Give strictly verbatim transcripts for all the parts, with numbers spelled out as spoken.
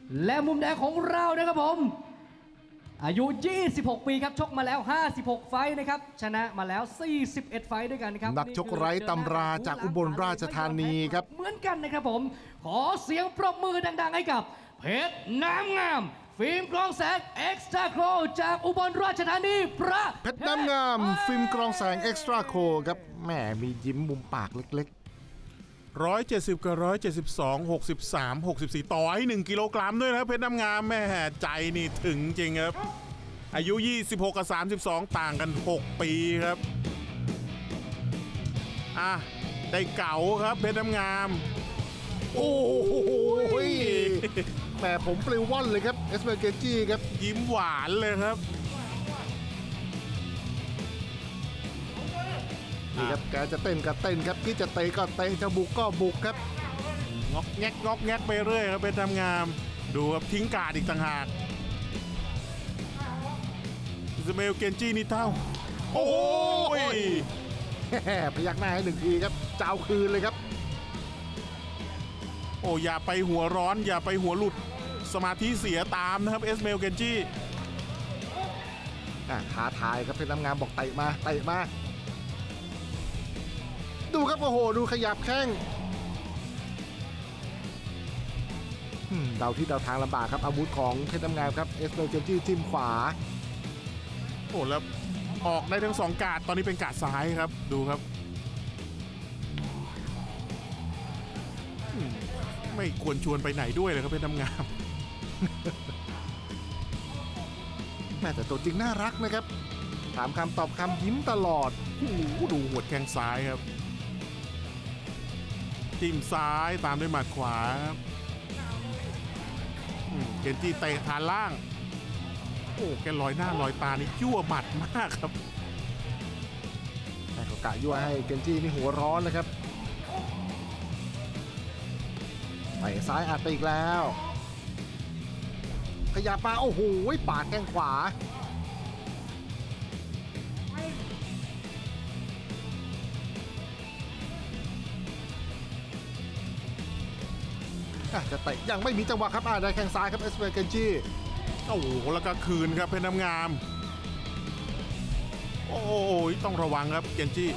และมุมแดงของเรานะครับผมอายุยี่สิบหกปีครับชกมาแล้วห้าสิบหกไฟท์นะครับชนะมาแล้วสี่สิบเอ็ดไฟท์ด้วยกันครับนักชกไร้ตำราจากอุบลราชธานีครับเหมือนกันนะครับผมขอเสียงปรบมือดังๆให้กับเพชรน้ำงามฟิล์มกรองแสงเอ็กซ์ตร้าโคจากอุบลราชธานีพระเพชรน้ำงามฟิล์มกรองแสงเอ็กซ์ตร้าโคครับแหมมียิ้มมุมปากเล็กๆร้อยเจ็ดสิบกับร้อยเจ็ดสิบสองหกสิบสามหกสิบสี่ต่อให้หนึ่งกิโลกรัมด้วยนะเพชรน้ำงามแม่ใจนี่ถึงจริงครับอายุยี่สิบหกกับสามสิบสองต่างกันหกปีครับอ่ะได้เก๋าครับเพชรน้ำงามโอ้โหแต่ผมปลิวว่อนเลยครับเอสเบเกจี้ครับยิ้มหวานเลยครับนี่ครับแกจะเต้นก็เต้นครับที่จะเตะก็เตะจะบุกก็บุกครับงอกแงกงอกแงกไปเรื่อยครับเพชรน้ำงามดูครับทิ้งกาดอีกต่างหากอิสมาเอลเกนจี้นี่เท่าโอ้ยพยักหน้าให้หนึ่งทีครับเจ้าคืนเลยครับโอ้อย่าไปหัวร้อนอย่าไปหัวหลุดสมาธิเสียตามนะครับเอสเมลเกนจี้ท้าทายครับเพชรน้ำงามบอกเตะมาเตะมาดูครับโอ้โหดูขยับแข้งเดาที่เดาทางลำบากครับอาวุธของเพชรน้ำงามครับเอสเมลเกนจี้จิ้มขวาโอ้แล้วออกได้ทั้งสองกาดตอนนี้เป็นกาดซ้ายครับดูครับไม่ควรชวนไปไหนด้วยเลยครับเพชรน้ำงามแม่แต่ตัวจริงน่ารักนะครับถามคำตอบคำยิ้มตลอดโอ้โหดูหัวแข้งซ้ายครับจิ้มซ้ายตามด้วยหมัดขวาครับเกนจี้เตะฐานล่างโอ้แกลอยหน้าลอยตานี่ยั่วหมัดมากครับแต่ก็กะยั่วให้เกนจี้นี่หัวร้อนนะครับไปซ้ายอัดไปอีกแล้วขยับมาโอ้โหปาดแข้งขวาจะเตะยังไม่มีจังหวะครับอ่าได้แข้งซ้ายครับเอสเบเกนจี้โอ้โหแล้วก็คืนครับเพชรน้ำงามโอ้ยต้องระวังครับเกนจี้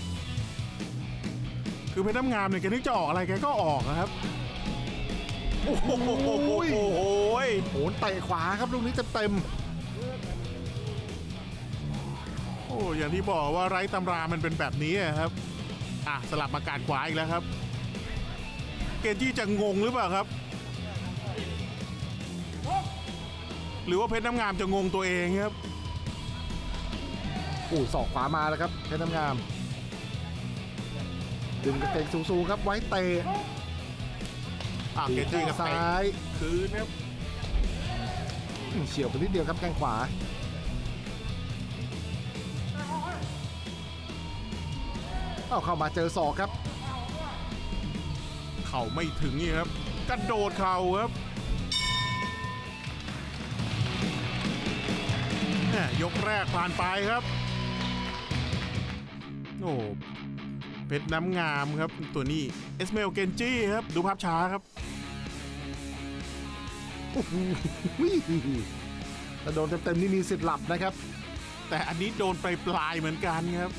คือเพชรน้ำงามเนี่ยแกนึกจะออกอะไรแกก็ออกนะครับโอ้โหโอ้โหโหนเตะขวาครับลูกนี้เต็มโอ้อย่างที่บอกว่าไร้ตำรามันเป็นแบบนี้ครับอ่ะสลับมาการขวาอีกแล้วครับเกนจี้จะงงหรือเปล่าครับหรือว่าเพชรน้ำงามจะงงตัวเองครับโอ้ศอกขวามาแล้วครับเพชรน้ำงามดึงกระเตงสูงๆครับไว้เตะอ่ะเกนจี้กับซ้ายคืนครับเฉียวไปนิดเดียวครับแข้งขวาเอาเข้ามาเจอศอกครับเข่าไม่ถึงนี่ครับกระโดดเข่าครับยกแรกผ่านไปครับโอ้เพชรน้ำงามครับตัวนี้เอสเมลเกนจี้ครับดูภาพช้าครับถ้าโดนเต็มๆนี่มีสิทธิ์หลับนะครับแต่อันนี้โดนไปปลายเหมือนกันครับ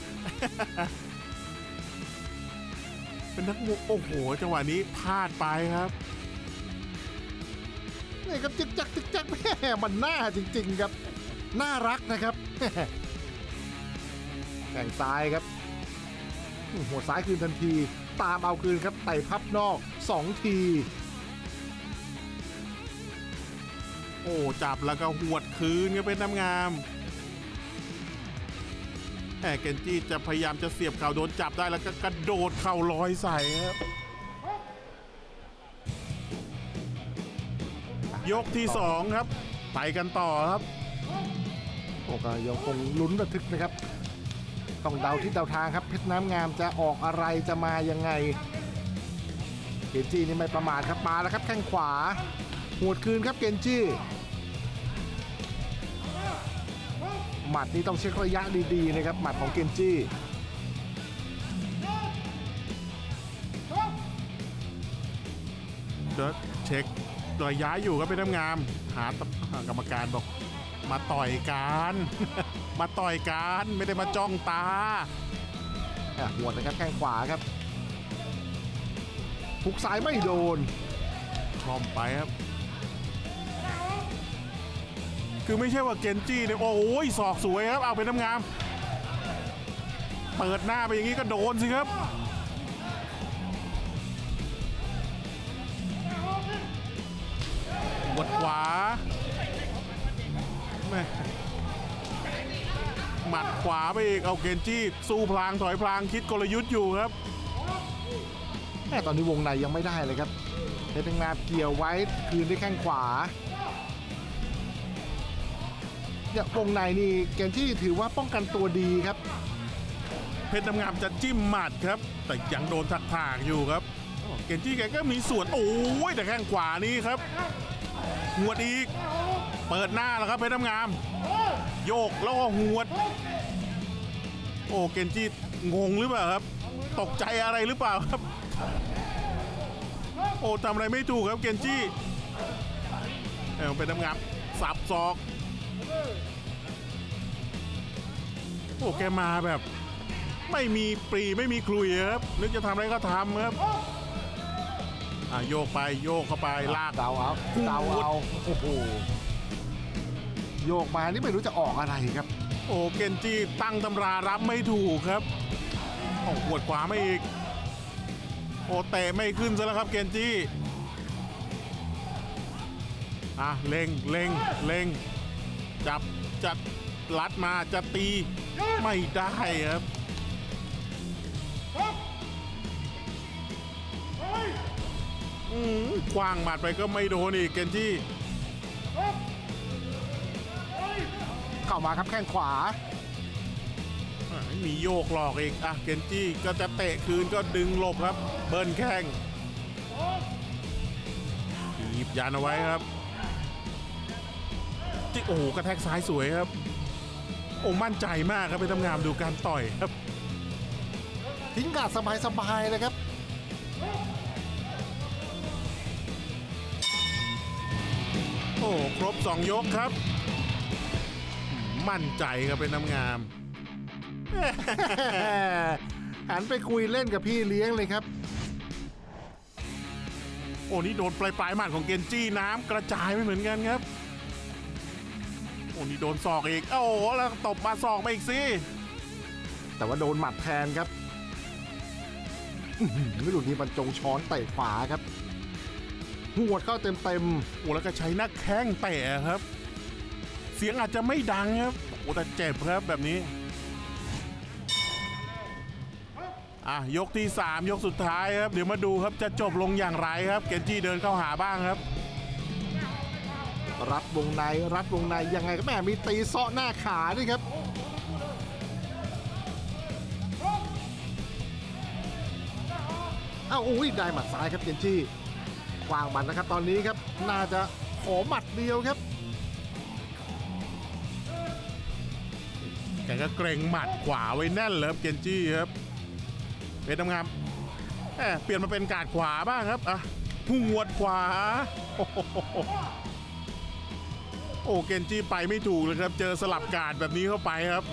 เป็นนักมวยโอ้โหจังหวะนี้พลาดไปครับนี่ครับจึกจักจึกจักแม่มันน่าจริงๆครับน่ารักนะครับแข่งซ้ายครับหัวซ้ายคืนทันทีตามเอาคืนครับไต่พับนอกสองทีโอ้จับแล้วก็หวดคืนก็เป็นน้ำงามแหมเกนจี้จะพยายามจะเสียบเข่าโดนจับได้แล้วก็กระโดดเข่าลอยใส่ครับยกที่สองครับไปกันต่อครับโอ้ก็ยังคงลุ้นระทึกนะครับต้องเดาที่เดาทางครับเพชรน้ำงามจะออกอะไรจะมายังไงเกนจี้นี่ไม่ประมาทครับมาแล้วครับแข้งขวาหวดคืนครับเกนจี้หมัดนี้ต้องเช็คระยะดีๆนะครับหมัดของเกนจี้เช็คระยะอยู่ครับเป็นน้ำงามหากรรมการบอกมาต่อยกัน มาต่อยกันไม่ได้มาจ้องตาหัวนะครับแข้งขวาครับหุกซ้ายไม่โดนชอมไปครับคือไม่ใช่ว่าเกนจี้เนี่ยโอ้ยศอกสวยครับเอาเป็นน้ำงามเปิดหน้าไปอย่างนี้ก็โดนสิครับหมัดขวาหมัดขวาไปอีกเอาเกนจี้สู้พลางถอยพลางคิดกลยุทธ์อยู่ครับแม่ตอนนี้วงในยังไม่ได้เลยครับเพชรน้ำงามเกี่ยวไว้คืนด้วยแข้งขวาเนี่ยวงในนี่เกนจี้ถือว่าป้องกันตัวดีครับเพชรน้ำงามจะจิ้มหมัดครับแต่ยังโดนทักทากอยู่ครับเกนจี้แกก็มีส่วนโอ้ยแต่แข้งขวานี่ครับหวดอีกเปิดหน้าแล้วครับเพชรน้ำงามโยกแล้วก็หวดโอ้เกนจี้งงหรือเปล่าครับตกใจอะไรหรือเปล่าครับโอ้ทำอะไรไม่ถูกครับเกนจี้เออเป็นน้ำงามสับศอกโอ้แกมาแบบไม่มีปรีไม่มีคลุยครับนึกจะทำอะไรก็ทำครับอ่ะโยกไปโยกเข้าไปลากเดาเอาเดาเอาโอ้โหโยกมานี่ไม่รู้จะออกอะไรครับโอ้เกนจี้ตั้งตำรารับไม่ถูกครับโอ้ปวดขวาไม่อีกโอ้เตะไม่ขึ้นซะแล้วครับเกนจี้อ่ะเล็งเล็งเล็งจับจัดลัดมาจะตีไม่ได้ครับคว้างหมัดไปก็ไม่โดนอีกเกนจี้เข้ามาครับแข้งขวามีโยกหลอกอีกอ่ะเกนจี้ก็จะเตะคืนก็ดึงหลบครับเบิ้ลแข้งหยิบยันเอาไว้ครับจิ๊กโอ้โหกระแทกซ้ายสวยครับโอ้มั่นใจมากครับไปทำงานดูการต่อยครับทิ้งกาดสบายๆเลยครับโอ้ครบสองยกครับมั่นใจครับเป็นน้ำงามหันไปคุยเล่นกับพี่เลี้ยงเลยครับโอ้นี่โดนปลายปลายหมัดของเกนจี้น้ำกระจายไม่เหมือนกันครับโอ้นี่โดนศอกอีกโอ้แล้วตบมาศอกไปอีกสิแต่ว่าโดนหมัดแทนครับไม่หลุดนี้บรรจงช้อนเตะขวาครับหัวเข้าเต็มเต็มโอ้แล้วก็ใช้หน้าแข้งเตะครับเสียงอาจจะไม่ดังครับโอ้แต่เจ็บครับแบบนี้อ่ะยกที่สามยกสุดท้ายครับเดี๋ยวมาดูครับจะจบลงอย่างไรครับเกนจี้เดินเข้าหาบ้างครับรัดวงในรัดวงในยังไงก็แม่มีตีเซาะหน้าขาด้วยครับอ้าวอุ้ยได้หมัดซ้ายครับเกนจี้วางหมัดนะครับตอนนี้ครับน่าจะขอหมัดเดียวครับแกก็เกรงหมัดขวาไว้แน่นเลยครับเกนจี้ครับเพชรน้ำงามเปลี่ยนมาเป็นกาดขวาบ้างครับอ่ะหัวดขวาโอ้เกนจี้ไปไม่ถูกเลยครับเจอสลับกาดแบบนี้เข้าไปครับ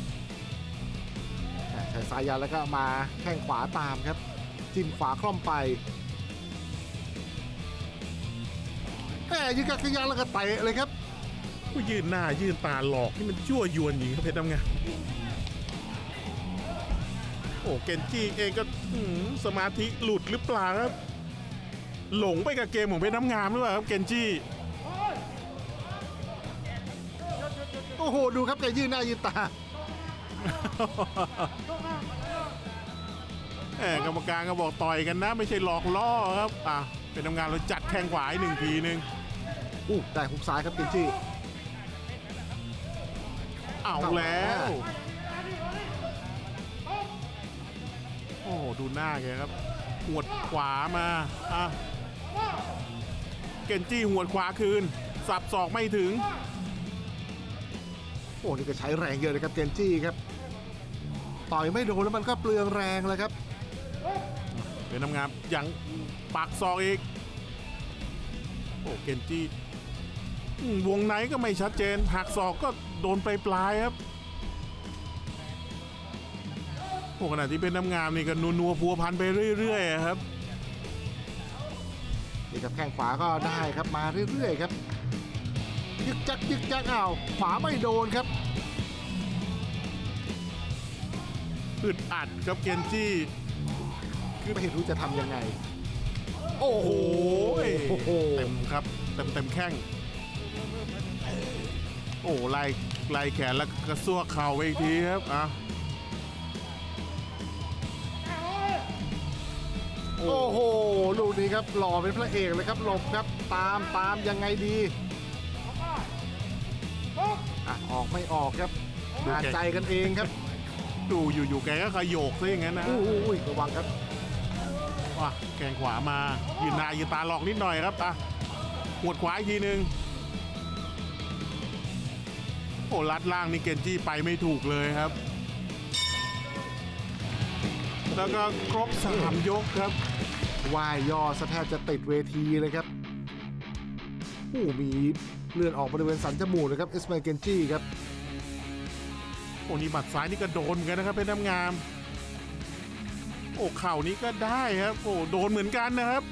ใช้สายยันแล้วก็มาแข้งขวาตามครับจิ้มขวาคล่อมไปแหมยืนกักยันแล้วก็เตะเลยครับยืนหน้ายืนตาหลอกที่มันชั่วยวนอย่างนี้ครับเพชรน้ำงามโอ้เกนจี้เองก็สมาธิหลุดหรือเปล่าครับหลงไปกับเกมของเพชรน้ำงามหรือเปล่าครับเกนจี้โอ้โหดูครับแกยืนหน้ายืนตาแหมกรรมการก็บอกต่อยกันนะไม่ใช่หลอกล่อครับอ่ะเป็นน้ำงามเราจัดแข้งขวาหนึ่งทีหนึ่งอู้ได้หุกซ้ายครับเกนจี้เอาแล้วโอ้ดูหน้าแกครับหัวดขวามาอ่ะเกนจี้หัวดขวาคืนสับศอกไม่ถึงโอ้นี่ก็ใช้แรงเยอะเลยครับเกนจี้ครับต่อยไม่โดนแล้วมันก็เปลืองแรงแล้วครับเป็นน้ำงามยังปักศอกอีกโอ้เกนจิอืมวงในก็ไม่ชัดเจนหักศอกก็โดนปลายปลายครับโอ้ขณะที่เป็นน้ำงามนี่ก็นัวๆพัวพันไปเรื่อยๆครับนี่ครับแข้งขวาก็ได้ครับมาเรื่อยๆครับยึกจักยึกจักอ้าวขวาไม่โดนครับอึดอัดครับเกนจิคือไม่รู้จะทำยังไงโอ้โหเต็มครับเต็มเต็มแข้งโอ้ไล่ไล่แขนแล้วกระซวกเข่าไปอีกทีครับอ่ะโอ้โหลูกนี้ครับหล่อเป็นพระเอกเลยครับหลบครับตามตามยังไงดีอ่ะออกไม่ออกครับอ่านใจกันเองครับดูอยู่ๆแกก็ขยโยกซะอย่างนั้นนะอุ้ยระวังครับว้าแกงขวามายืนหน้ายืนตาหลอกนิดหน่อยครับอ่ะหวดขวาอีกทีนึงโอ้ลัดล่างนี่เกนจิไปไม่ถูกเลยครับแล้วก็ครบสามยกครับว่ายย่อสะแทบจะติดเวทีเลยครับโอ้มีเลือดออกบริเวณสันจมูกเลยครับเอสมาเกนจิครับโอ้นี่หมัดซ้ายนี่ก็โดนเหมือนกันนะครับเป็นน้ำงามโอ้เข่านี้ก็ได้ครับโอ้โดนเหมือนกันนะครับ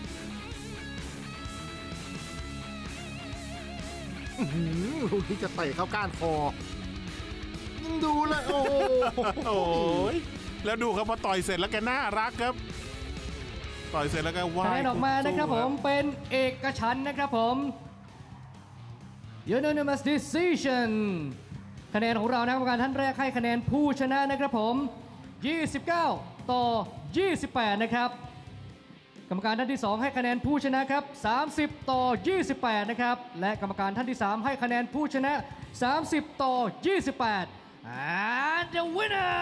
ลูกนี้จะเตะเข้าก้านคอดูแล้วโอ้โหแล้วดูครับพอต่อยเสร็จแล้วแกน่ารักครับต่อยเสร็จแล้วก็ว่ายออกมานะครับผมเป็นเอกฉันท์นะครับผม Unanimous Decision คะแนนของเรานะกรรมการท่านแรกให้คะแนนผู้ชนะนะครับผมยี่สิบเก้าต่อยี่สิบแปดนะครับกรรมการท่านที่สองให้คะแนนผู้ชนะครับสามสิบต่อยี่สิบแปดนะครับและกรรมการท่านที่สามให้คะแนนผู้ชนะสามสิบต่อยี่สิบแปด and the winner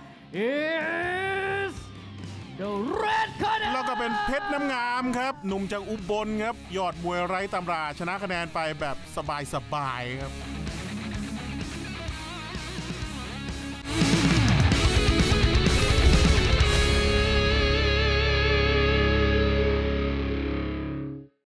is the red corner แล้วก็เป็นเพชรน้ำงามครับหนุ่มจากอุบลครับยอดมวยไร้ตำราชนะคะแนนไปแบบสบายๆครับ